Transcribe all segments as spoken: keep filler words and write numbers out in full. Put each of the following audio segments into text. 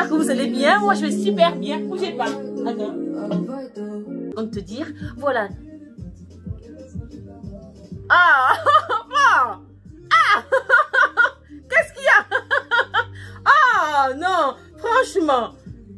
j'espère que vous allez bien. Moi, je vais super bien. Bougez pas. Attends. Donc te dire, voilà. Ah, ah, ah, qu'est-ce qu'il y a? Ah, non, franchement.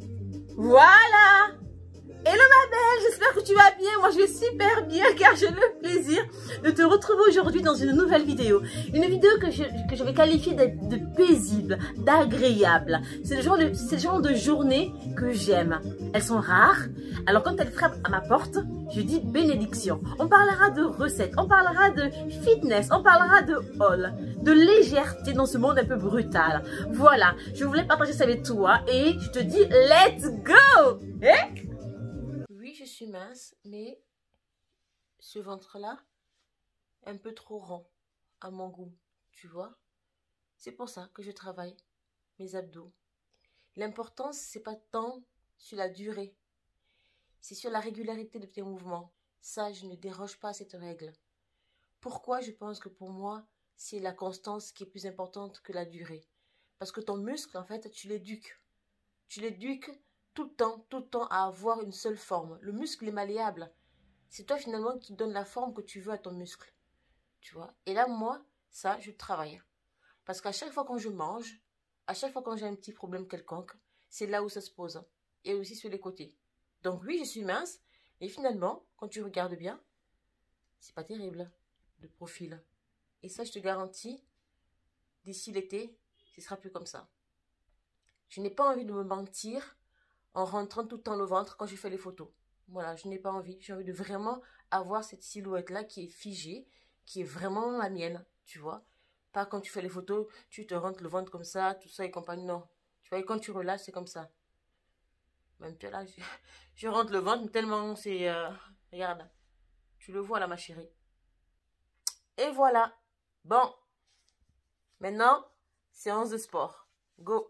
Voilà. Hello ma belle, j'espère que tu vas bien. Moi je vais super bien car j'ai le plaisir de te retrouver aujourd'hui dans une nouvelle vidéo. Une vidéo que je, que je vais qualifier de, de paisible, d'agréable. C'est le, genre de, c'est le genre de journée que j'aime. Elles sont rares. Alors quand elles frappent à ma porte, je dis bénédiction. On parlera de recettes, on parlera de fitness, on parlera de haul, de légèreté dans ce monde un peu brutal. Voilà, je voulais partager ça avec toi et je te dis let's go. Eh? Oui, je suis mince, mais ce ventre-là, un peu trop rond à mon goût, tu vois. C'est pour ça que je travaille mes abdos. L'important, c'est pas tant sur la durée, c'est sur la régularité de tes mouvements. Ça, je ne déroge pas à cette règle. Pourquoi? Je pense que pour moi, c'est la constance qui est plus importante que la durée. Parce que ton muscle, en fait, tu l'éduques. Tu l'éduques tout le temps, tout le temps à avoir une seule forme. Le muscle est malléable. C'est toi finalement qui donne la forme que tu veux à ton muscle. Tu vois? Et là, moi, ça, je travaille. Parce qu'à chaque fois quand je mange, à chaque fois quand j'ai un petit problème quelconque, c'est là où ça se pose. Et aussi sur les côtés. Donc oui, je suis mince. Et finalement, quand tu regardes bien, c'est pas terrible, de profil. Et ça, je te garantis, d'ici l'été, ce sera plus comme ça. Je n'ai pas envie de me mentir en rentrant tout le temps le ventre quand je fais les photos. Voilà, je n'ai pas envie. J'ai envie de vraiment avoir cette silhouette-là qui est figée, qui est vraiment la mienne, tu vois. Pas quand tu fais les photos, tu te rentres le ventre comme ça, tout ça et compagnie, non. Tu vois, et quand tu relâches, c'est comme ça. Même tu là, je, je rentre le ventre tellement c'est... Euh, regarde, tu le vois là, ma chérie. Et voilà. Bon. Maintenant, séance de sport. Go.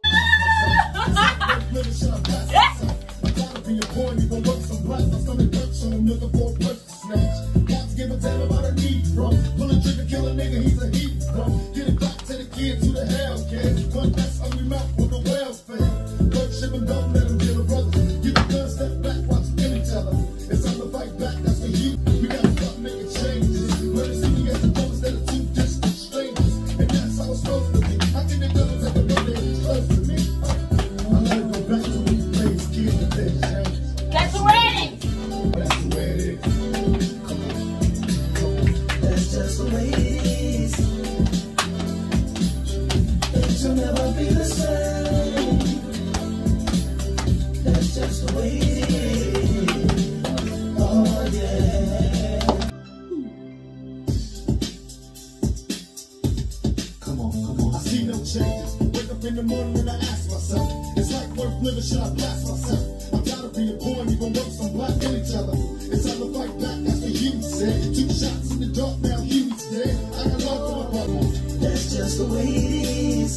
In the morning and I ask myself, it's like worth living, should I blast myself? I'm tired of being poor and even worse, I'm black in each other. It's time to fight back, that's what you said. Two shots in the dark, now Huey's dead. I got love for my brother. That's just the way it is.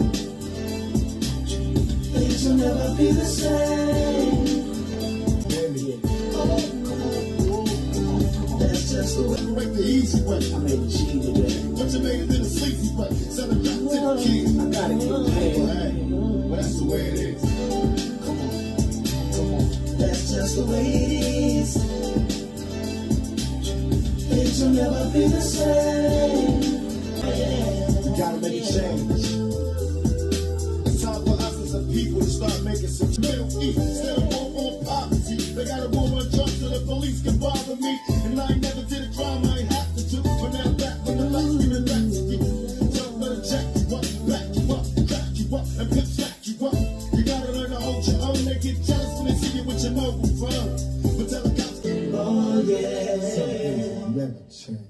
Things will never be the same. Oh, come on, come on, come on. That's just the way. You make the easy way. I made the cheesy way. But you made it in a sleazy way. Seven back to the kids. I gotta get paid. Well, that's the way it is. Come on, come on. That's just the way it is. Things will never be the same. You gotta make a change. It's time for us as a people to start making some real eat. Instead of war on poverty, they got a war on drugs so the police can bother me. And I ain't never did a crime I ain't have to do. But now back when the lights giving back to you. Tell them to check you up, back you up, back you up, and pimp stack you up. You gotta learn to hold your own. They get jealous when they see you with your mobile phone. But tell the cops, oh yeah. Never change.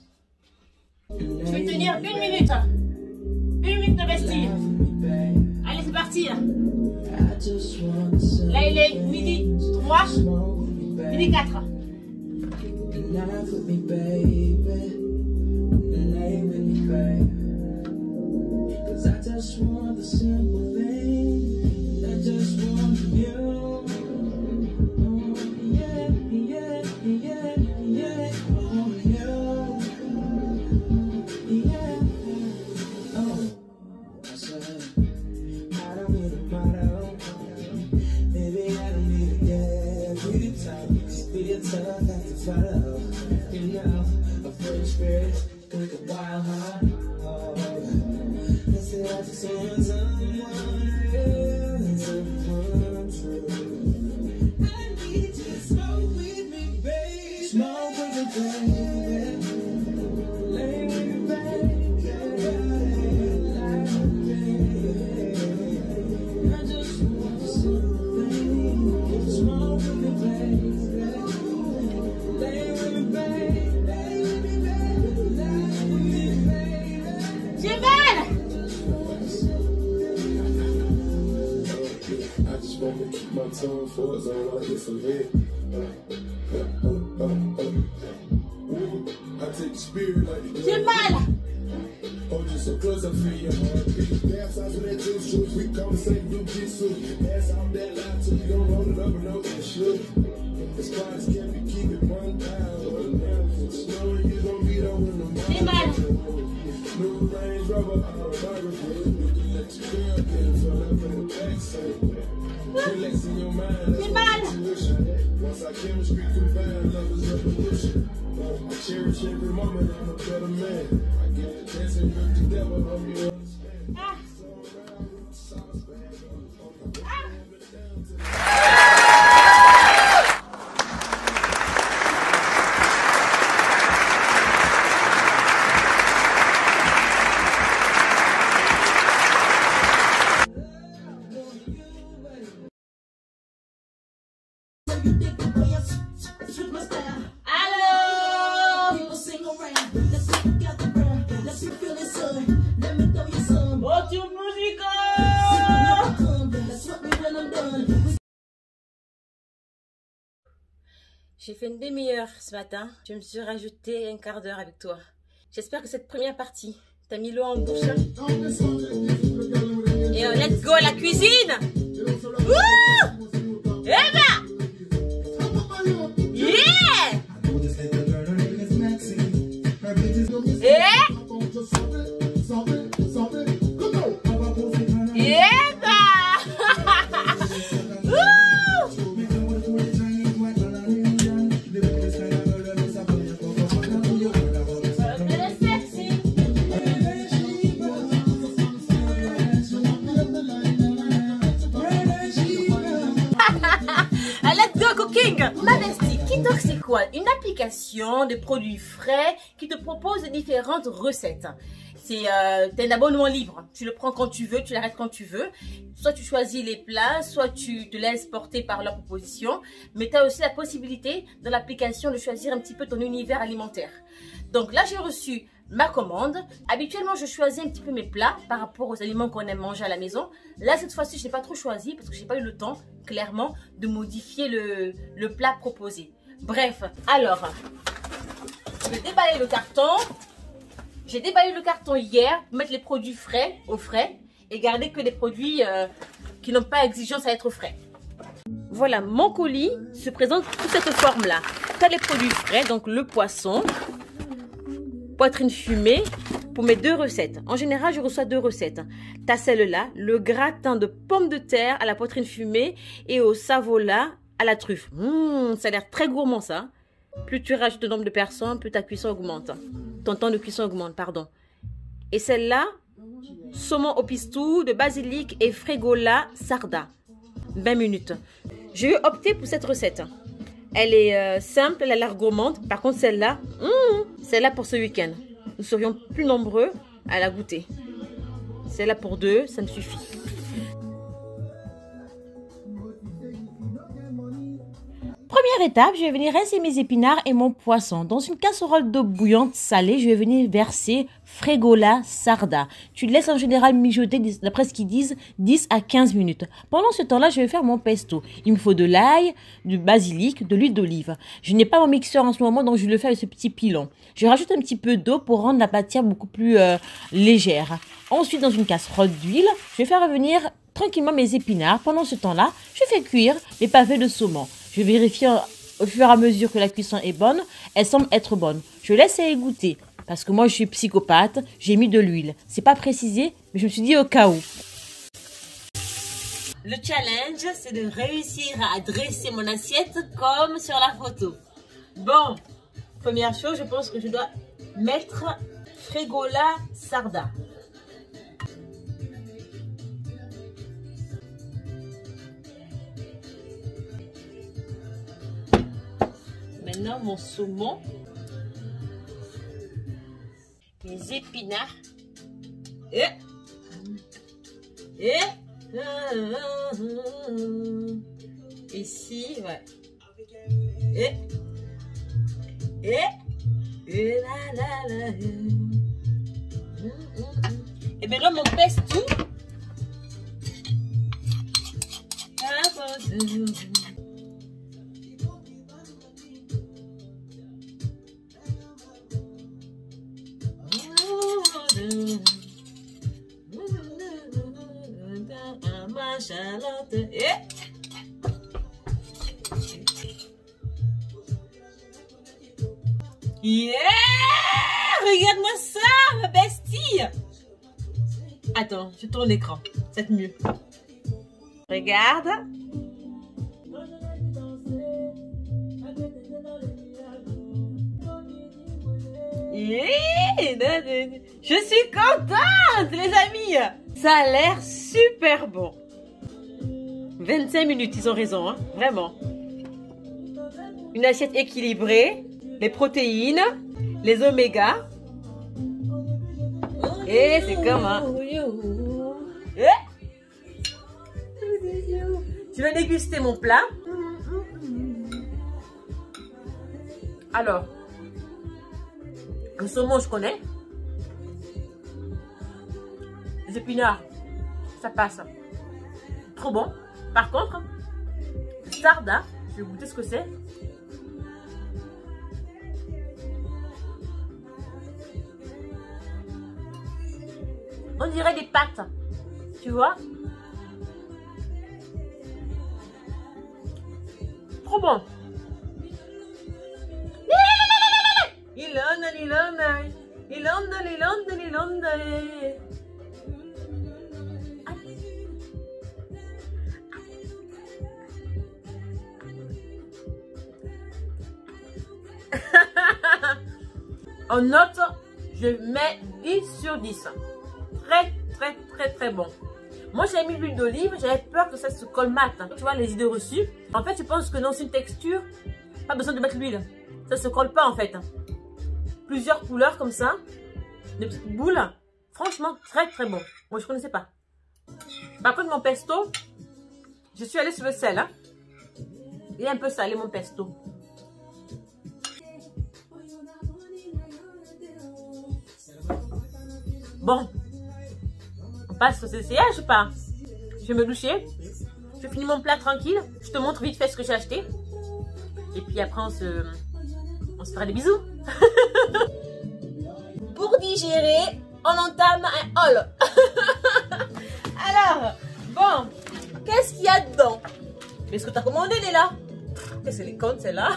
Je vais tenir une minute. Une minute de vestir. Allez, c'est parti. Là, il est midi trois, midi quatre. J'ai mal. Oh, just so close, I feel your heartbeat. Dance out to that juice, juice. We conversate, do jitsu. Pass out that line till you don't roll it up and over the shoot. As far as can be keep it one down. Snow, you gon' be there when the J'ai mal. new Range Rover, autobiography. You can let your girl get it fill up in the backside. Relax in your mind. J'ai mal. Once our chemistry combined, love is revolution. I cherish every moment, I'm a better man. I get it dancing good together, hope you understand. Ah. J'ai fait une demi-heure ce matin. Je me suis rajouté un quart d'heure avec toi. J'espère que cette première partie t'a mis l'eau en bouche. Et euh, let's go à la cuisine. Wouh! Eh ben! Yeah! Eh! Eh ben! Mavesty, Kitox, c'est quoi? Une application de produits frais qui te propose différentes recettes. C'est euh, un abonnement libre. Tu le prends quand tu veux, tu l'arrêtes quand tu veux. Soit tu choisis les plats, soit tu te laisses porter par leurs propositions. Mais tu as aussi la possibilité dans l'application de choisir un petit peu ton univers alimentaire. Donc là, j'ai reçu ma commande. Habituellement, je choisis un petit peu mes plats par rapport aux aliments qu'on aime manger à la maison. Là, cette fois-ci, je n'ai pas trop choisi parce que je n'ai pas eu le temps, clairement, de modifier le, le plat proposé. Bref, alors, je vais déballer le carton. J'ai déballé le carton hier pour mettre les produits frais au frais et garder que les produits euh, qui n'ont pas exigence à être frais. Voilà, mon colis se présente sous cette forme-là. Tu as les produits frais, donc le poisson, poitrine fumée pour mes deux recettes. En général, je reçois deux recettes. Tu as celle-là, le gratin de pommes de terre à la poitrine fumée et au savola à la truffe. Mmh, ça a l'air très gourmand ça. Plus tu rajoutes le nombre de personnes, plus ta cuisson augmente. Ton temps de cuisson augmente, pardon. Et celle-là, saumon au pistou de basilic et fregola sarda. vingt minutes. Je vais opter pour cette recette. Elle est euh, simple, elle a l'air gourmande. Par contre, celle-là, mmh, celle-là pour ce week-end. Nous serions plus nombreux à la goûter. Celle-là pour deux, ça me suffit. Première étape, je vais venir rincer mes épinards et mon poisson. Dans une casserole d'eau bouillante salée, je vais venir verser fregola sarda. Tu le laisses en général mijoter, d'après ce qu'ils disent, dix à quinze minutes. Pendant ce temps-là, je vais faire mon pesto. Il me faut de l'ail, du basilic, de l'huile d'olive. Je n'ai pas mon mixeur en ce moment, donc je le fais avec ce petit pilon. Je rajoute un petit peu d'eau pour rendre la matière beaucoup plus euh, légère. Ensuite, dans une casserole d'huile, je vais faire revenir tranquillement mes épinards. Pendant ce temps-là, je fais cuire mes pavés de saumon. Je vérifie au fur et à mesure que la cuisson est bonne. Elle semble être bonne. Je laisse égoutter parce que moi je suis psychopathe. J'ai mis de l'huile. C'est pas précisé, mais je me suis dit au cas où. Le challenge, c'est de réussir à dresser mon assiette comme sur la photo. Bon, première chose, je pense que je dois mettre Fregola Sarda. Maintenant, mon saumon, les épinards et et ici, ouais, et et et la la la. Et maintenant mon pesto. Et yeah! Regarde-moi ça, ma bestie! Attends, je tourne l'écran, c'est mieux. Regarde. Yeah! Je suis contente, les amis! Ça a l'air super bon. vingt-cinq minutes, ils ont raison, hein? Vraiment. Une assiette équilibrée, les protéines, les oméga. Et c'est comment? Eh? Tu vas déguster mon plat. Alors, le saumon, je connais. Les épinards, ça passe. Trop bon. Par contre, sarda, je vais goûter ce que c'est. On dirait des pâtes, tu vois. Trop bon. Ilonda, ilonda, ilonda, ilonda, ilonda. En note, je mets dix sur dix. Très, très, très, très bon. Moi, j'ai mis l'huile d'olive. J'avais peur que ça se colmate. Tu vois, les idées reçues. En fait, je pense que dans une texture, pas besoin de mettre l'huile. Ça se colle pas, en fait. Plusieurs couleurs comme ça. Des petites boules. Franchement, très, très bon. Moi, je connaissais pas. Par contre, mon pesto, je suis allée sur le sel. Hein. Il est un peu salé, mon pesto. Bon, on passe au C C H ou pas? Je vais me doucher. Je finis mon plat tranquille. Je te montre vite fait ce que j'ai acheté. Et puis après, on se, on se fera des bisous. Pour digérer, on entame un haul. Alors, bon, qu'est-ce qu'il y a dedans? Est-ce que tu as commandé, Léla? Qu'est-ce que c'est les comptes, celle-là?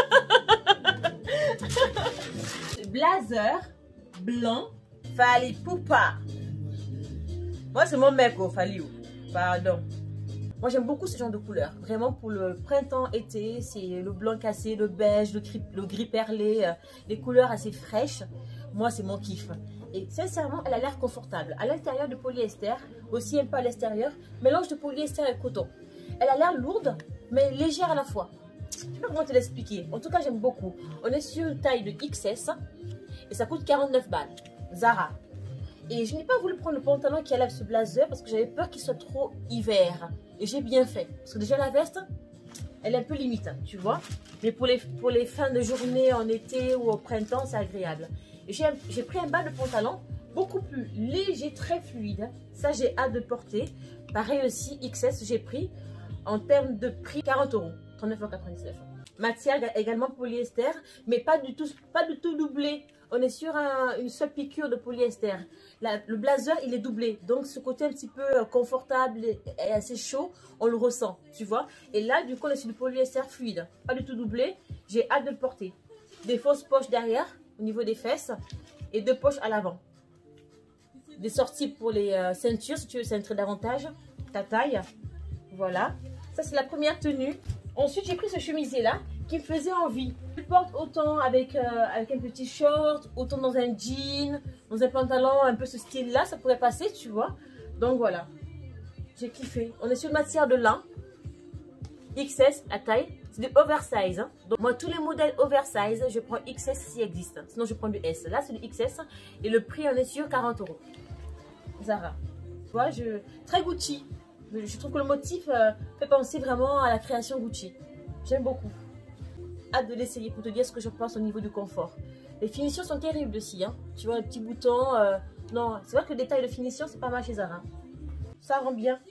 Blazer blanc. Fali Poupa. Moi, c'est mon mec, oh, Fali. Pardon. Moi, j'aime beaucoup ce genre de couleurs. Vraiment, pour le printemps-été, c'est le blanc cassé, le beige, le gris, le gris perlé, euh, les couleurs assez fraîches. Moi, c'est mon kiff. Et sincèrement, elle a l'air confortable. À l'intérieur de polyester, aussi un peu à l'extérieur, mélange de polyester et coton. Elle a l'air lourde, mais légère à la fois. Je ne sais pas comment te l'expliquer. En tout cas, j'aime beaucoup. On est sur une taille de X S et ça coûte quarante-neuf balles. Zara. Et je n'ai pas voulu prendre le pantalon qui allait avec ce blazer parce que j'avais peur qu'il soit trop hiver. Et j'ai bien fait. Parce que déjà la veste, elle est un peu limite, tu vois. Mais pour les, pour les fins de journée en été ou au printemps, c'est agréable. Et j'ai pris un bas de pantalon beaucoup plus léger, très fluide. Ça, j'ai hâte de porter. Pareil aussi, X S, j'ai pris en termes de prix quarante euros. trente-neuf euros quatre-vingt-dix-neuf. Matière également polyester, mais pas du tout, pas du tout doublé. On est sur un, une seule piqûre de polyester. La, le blazer, il est doublé. Donc, ce côté un petit peu confortable et, et assez chaud, on le ressent, tu vois. Et là, du coup, on est sur du polyester fluide. Pas du tout doublé. J'ai hâte de le porter. Des fausses poches derrière, au niveau des fesses. Et deux poches à l'avant. Des sorties pour les euh, ceintures, si tu veux cintrer davantage ta taille. Voilà. Ça, c'est la première tenue. Ensuite, j'ai pris ce chemisier-là, qui me faisait envie. Je porte autant avec, euh, avec un petit short, autant dans un jean, dans un pantalon, un peu ce style-là, ça pourrait passer, tu vois. Donc voilà, j'ai kiffé. On est sur une matière de lin, X S à taille, c'est du oversize. Hein. Donc moi, tous les modèles oversize, je prends X S s'il existe. Sinon, je prends du S. Là, c'est du X S et le prix, on est sur quarante euros. Zara. Tu vois, je... très Gucci. Je trouve que le motif euh, fait penser vraiment à la création Gucci. J'aime beaucoup. Hâte de l'essayer pour te dire ce que je pense au niveau du confort. Les finitions sont terribles aussi. Hein. Tu vois, les petits boutons. Euh... Non, c'est vrai que le détail de finition, c'est pas mal chez Zara. Ça rend bien.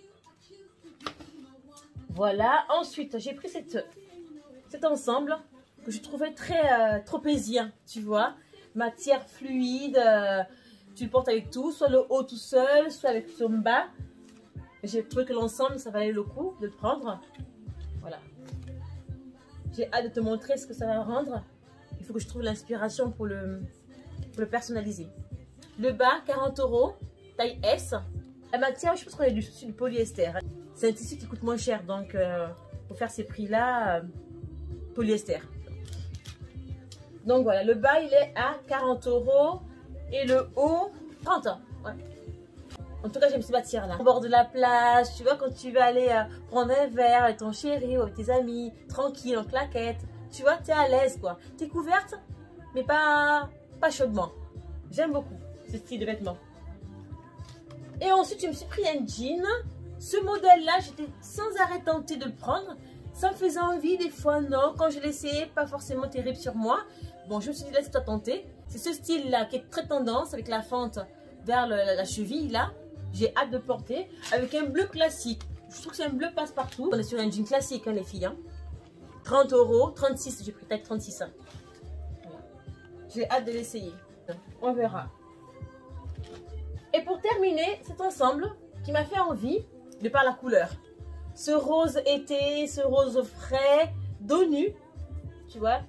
Voilà. Ensuite, j'ai pris cette, cet ensemble que je trouvais très euh, tropézien. Tu vois, matière fluide. Euh... Tu le portes avec tout, soit le haut tout seul, soit avec son bas. J'ai trouvé que l'ensemble, ça valait le coup de le prendre. Voilà. J'ai hâte de te montrer ce que ça va rendre. Il faut que je trouve l'inspiration pour le, pour le personnaliser. Le bas, quarante euros, taille S. La matière, je pense qu'on est du, du polyester. C'est un tissu qui coûte moins cher, donc euh, pour faire ces prix-là, euh, polyester. Donc voilà, le bas, il est à quarante euros. Et le haut, trente ans. Ouais. En tout cas, j'aime ces matières-là. Au bord de la plage, tu vois, quand tu vas aller euh, prendre un verre avec ton chéri ou avec tes amis, tranquille, en claquette. Tu vois, tu es à l'aise, quoi. Tu es couverte, mais pas, pas chaudement. J'aime beaucoup ce style de vêtements. Et ensuite, je me suis pris un jean. Ce modèle-là, j'étais sans arrêt tentée de le prendre. Ça me faisait envie, des fois, non. Quand je l'essayais, pas forcément terrible sur moi. Bon, je me suis dit, laisse-toi tenter. C'est ce style-là qui est très tendance, avec la fente vers le, la, la cheville, là. J'ai hâte de porter. Avec un bleu classique. Je trouve que c'est un bleu passe-partout. On est sur un jean classique, hein, les filles. Hein. trente euros, trente-six, j'ai pris peut-être trente-six. Hein. Voilà. J'ai hâte de l'essayer. On verra. Et pour terminer, cet ensemble qui m'a fait envie, de par la couleur. Ce rose été, ce rose frais, dos nu. Tu vois.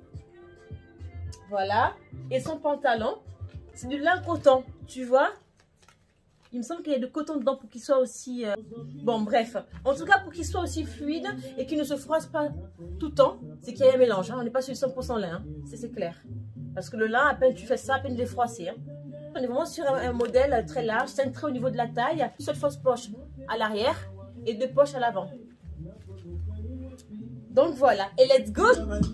Voilà. Et son pantalon, c'est du lin coton, tu vois. Il me semble qu'il y a de coton dedans pour qu'il soit aussi... Euh... Bon, bref. En tout cas, pour qu'il soit aussi fluide et qu'il ne se froisse pas tout le temps, c'est qu'il y a un mélange. Hein. On n'est pas sur cent pour cent lin, hein. c'est clair. Parce que le lin, à peine tu fais ça, à peine il est froissé. Hein. On est vraiment sur un, un modèle très large, cintré au niveau de la taille. Une seule fausse poche à l'arrière et deux poches à l'avant. Donc voilà. Et let's go!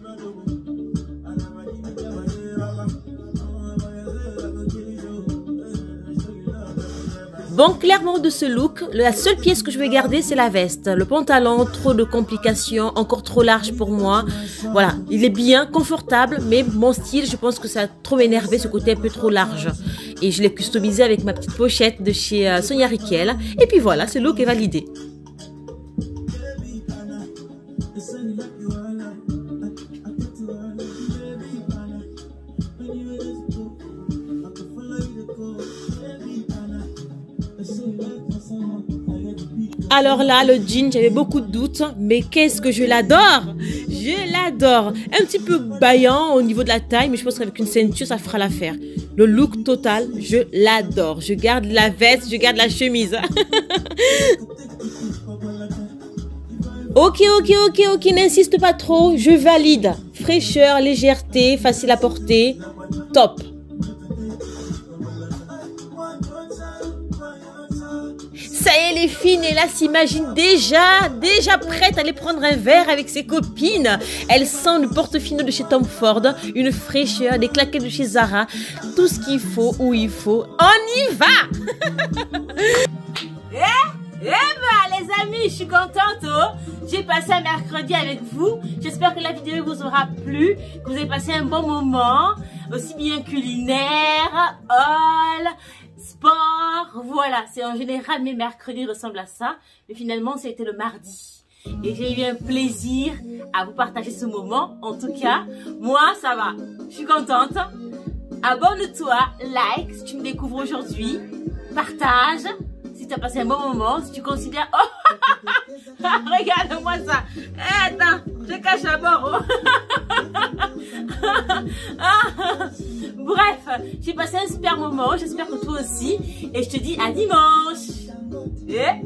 Bon, clairement de ce look, la seule pièce que je vais garder, c'est la veste. Le pantalon, trop de complications, encore trop large pour moi. Voilà, il est bien, confortable, mais mon style, je pense que ça a trop énervé ce côté un peu trop large. Et je l'ai customisé avec ma petite pochette de chez euh, Sonia Rykiel. Et puis voilà, ce look est validé. Alors là, le jean, j'avais beaucoup de doutes, mais qu'est-ce que je l'adore! Je l'adore! Un petit peu baillant au niveau de la taille, mais je pense qu'avec une ceinture, ça fera l'affaire. Le look total, je l'adore. Je garde la veste, je garde la chemise. Ok, ok, ok, ok, n'insiste pas trop, je valide. Fraîcheur, légèreté, facile à porter, top. Ça y est, les filles, Nella s'imagine déjà, déjà prête à aller prendre un verre avec ses copines. Elle sent le portefino de chez Tom Ford, une fraîcheur, des claquettes de chez Zara, tout ce qu'il faut, où il faut. On y va. Eh, eh ben, les amis, je suis contente. Oh. J'ai passé un mercredi avec vous. J'espère que la vidéo vous aura plu, que vous avez passé un bon moment, aussi bien culinaire, haul, sport, voilà, c'est en général mes mercredis ressemblent à ça, mais finalement c'était le mardi et j'ai eu un plaisir à vous partager ce moment. En tout cas, moi ça va, je suis contente. Abonne-toi, like si tu me découvres aujourd'hui, partage si tu as passé un bon moment, si tu considères... Oh, regarde-moi ça. Eh, attends, je cache la barre. Bref, j'ai passé un super moment. J'espère que toi aussi. Et je te dis à dimanche. Et